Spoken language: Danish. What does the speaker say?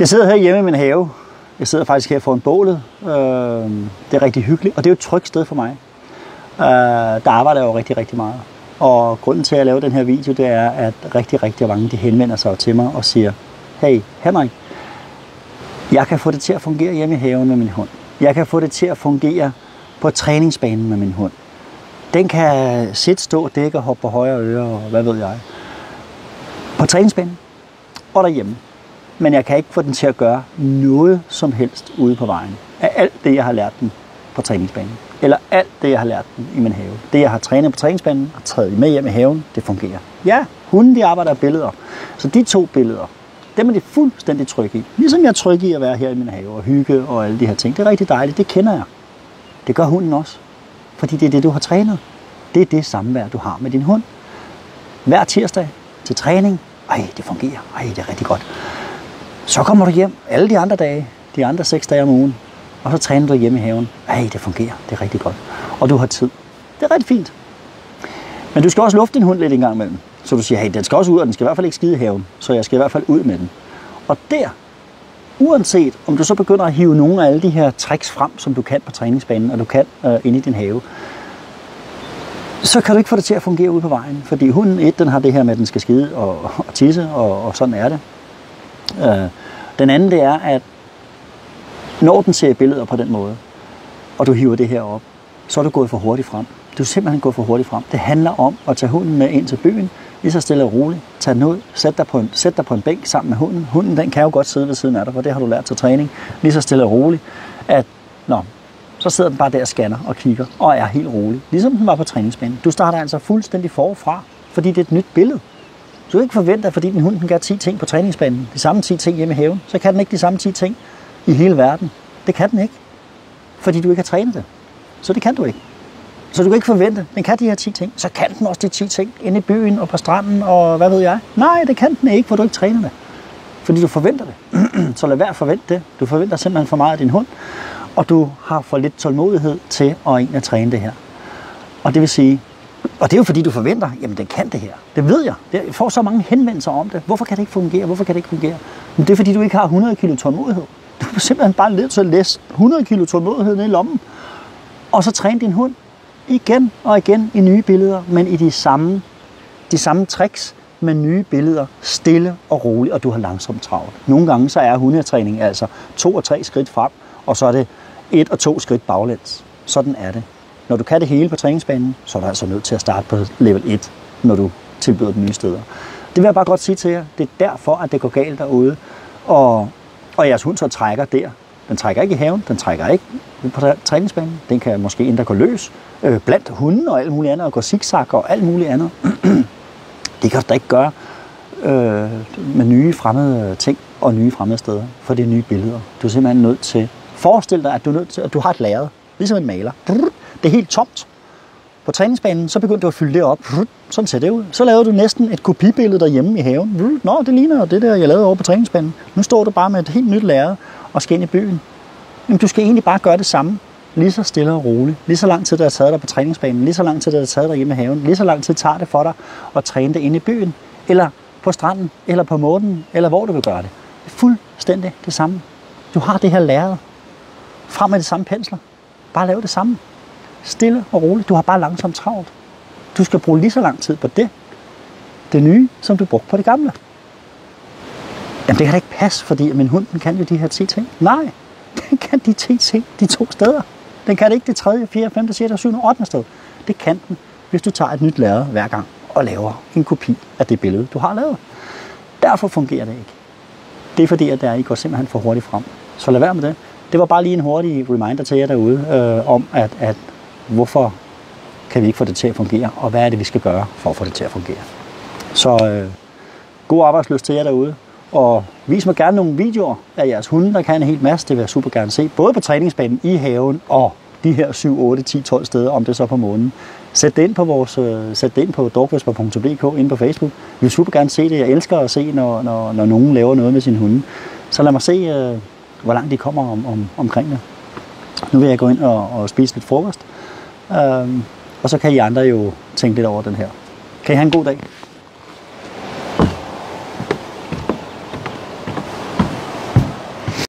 Jeg sidder her hjemme i min have. Jeg sidder faktisk her foran bålet. Det er rigtig hyggeligt, og det er jo et trygt sted for mig. Der arbejder jeg jo rigtig, rigtig meget. Og grunden til, at jeg laver den her video, det er, at rigtig, rigtig mange de henvender sig til mig og siger, hey Henrik, jeg kan få det til at fungere hjemme i haven med min hund. Jeg kan få det til at fungere på træningsbanen med min hund. Den kan sidde, stå, dække og hoppe på højre øre og hvad ved jeg. På træningsbanen og derhjemme. Men jeg kan ikke få den til at gøre noget som helst ude på vejen. Af alt det, jeg har lært den på træningsbanen. Eller alt det, jeg har lært den i min have. Det, jeg har trænet på træningsbanen og taget med hjem i haven, det fungerer. Ja, hunden de arbejder af billeder. Så de 2 billeder, dem er de fuldstændig trygge i. Ligesom jeg er tryg i at være her i min have og hygge og alle de her ting. Det er rigtig dejligt, det kender jeg. Det gør hunden også. Fordi det er det, du har trænet. Det er det samvær, du har med din hund. Hver tirsdag til træning. Ej, det fungerer. Ej, det er rigtig godt. Så kommer du hjem alle de andre dage, de andre 6 dage om ugen, og så træner du hjemme i haven. Ej, det fungerer. Det er rigtig godt. Og du har tid. Det er rigtig fint. Men du skal også lufte din hund lidt en gang imellem. Så du siger, hey, den skal også ud, og den skal i hvert fald ikke skide i haven. Så jeg skal i hvert fald ud med den. Og der, uanset om du så begynder at hive nogle af alle de her tricks frem, som du kan på træningsbanen, og du kan inde i din have, så kan du ikke få det til at fungere ude på vejen. Fordi hunden, den har det her med, at den skal skide og tisse, og sådan er det. Den anden, det er, at når den ser billeder på den måde, og du hiver det her op, så er du gået for hurtigt frem. Du er simpelthen gået for hurtigt frem. Det handler om at tage hunden med ind til byen, lige så stille og roligt. Tag den ud, sæt dig på en bænk sammen med hunden. Hunden, den kan jo godt sidde ved siden af dig, for det har du lært til træning. Lige så stille og roligt, at så sidder den bare der og scanner og kigger, og er helt rolig. Ligesom den var på træningsbanen. Du starter altså fuldstændig forfra, fordi det er et nyt billede. Du kan ikke forvente, at fordi din hund kan gøre 10 ting på træningsbanen, de samme 10 ting hjemme i haven, så kan den ikke de samme 10 ting i hele verden. Det kan den ikke, fordi du ikke har trænet det. Så det kan du ikke. Så du kan ikke forvente, den kan de her 10 ting, så kan den også de 10 ting inde i byen og på stranden og hvad ved jeg. Nej, det kan den ikke, for du ikke træner det. Fordi du forventer det. Så lad være at forvente det. Du forventer simpelthen for meget af din hund, og du har for lidt tålmodighed til at træne det her. Og det vil sige, og det er jo fordi du forventer, jamen den kan det her. Det ved jeg. Jeg får så mange henvendelser om det. Hvorfor kan det ikke fungere? Hvorfor kan det ikke fungere? Men det er fordi du ikke har 100 kilo tålmodighed. Du er simpelthen bare lidt til at læse 100 kilo tålmodighed ned i lommen. Og så træne din hund igen og igen i nye billeder, men i de samme tricks med nye billeder, stille og roligt, og du har langsomt travlt. Nogle gange så er hundetræning altså 2 og 3 skridt frem, og så er det 1 og 2 skridt baglæns. Sådan er det. Når du kan det hele på træningsbanen, så er du altså nødt til at starte på level 1, når du tilbyder de nye steder. Det vil jeg bare godt sige til jer. Det er derfor, at det går galt derude. Og jeres hund så trækker der. Den trækker ikke i haven, den trækker ikke på træningsbanen. Den kan måske endda gå løs blandt hunden og alt muligt andet, og gå zigzag og alt muligt andet. Det kan du da ikke gøre med nye fremmede ting og nye fremmede steder, for det er nye billeder. Du er simpelthen nødt til, forestil dig, at du har et lærred, ligesom en maler. Det er helt tomt. På træningsbanen, så begyndte du at fylde det op. Sådan ser det ud. Så lavede du næsten et kopibillede derhjemme i haven. Nå, det ligner det der, jeg lavede over på træningsbanen. Nu står du bare med et helt nyt lærred og skal ind i byen. Jamen, du skal egentlig bare gøre det samme. Lige så stille og roligt. Lige så lang tid, det har taget dig på træningsbanen. Lige så lang tid, det har taget dig hjemme i haven. Lige så lang tid tager det for dig at træne det inde i byen. Eller på stranden. Eller på månen. Eller hvor du vil gøre det. Det er fuldstændig det samme. Du har det her lærred. Frem med de samme pensler. Bare lav det samme. Stille og roligt. Du har bare langsomt travlt. Du skal bruge lige så lang tid på det nye, som du brugte på det gamle. Jamen det kan da ikke passe, fordi min hund den kan jo de her 10 ting. Nej, den kan de 10 ting de 2 steder. Den kan det ikke det 3., 4., 5., 6., 7., 8. sted. Det kan den, hvis du tager et nyt lærred hver gang og laver en kopi af det billede, du har lavet. Derfor fungerer det ikke. Det er fordi, at I går simpelthen for hurtigt frem. Så lad være med det. Det var bare lige en hurtig reminder til jer derude om, at hvorfor kan vi ikke få det til at fungere, og hvad er det, vi skal gøre for at få det til at fungere. Så god arbejdslyst til jer derude, og vis mig gerne nogle videoer af jeres hunde, der kan en hel masse. Det vil jeg super gerne se, både på træningsbanen, i haven og de her 7, 8, 10, 12 steder, om det så på månen. Sæt det ind på dogwhisper.dk inde på Facebook. Vi vil super gerne se det. Jeg elsker at se, når nogen laver noget med sin hunde. Så lad mig se, hvor langt de kommer omkring det. Nu vil jeg gå ind og spise lidt frokost. Og så kan I andre jo tænke lidt over den her. Kan I have en god dag?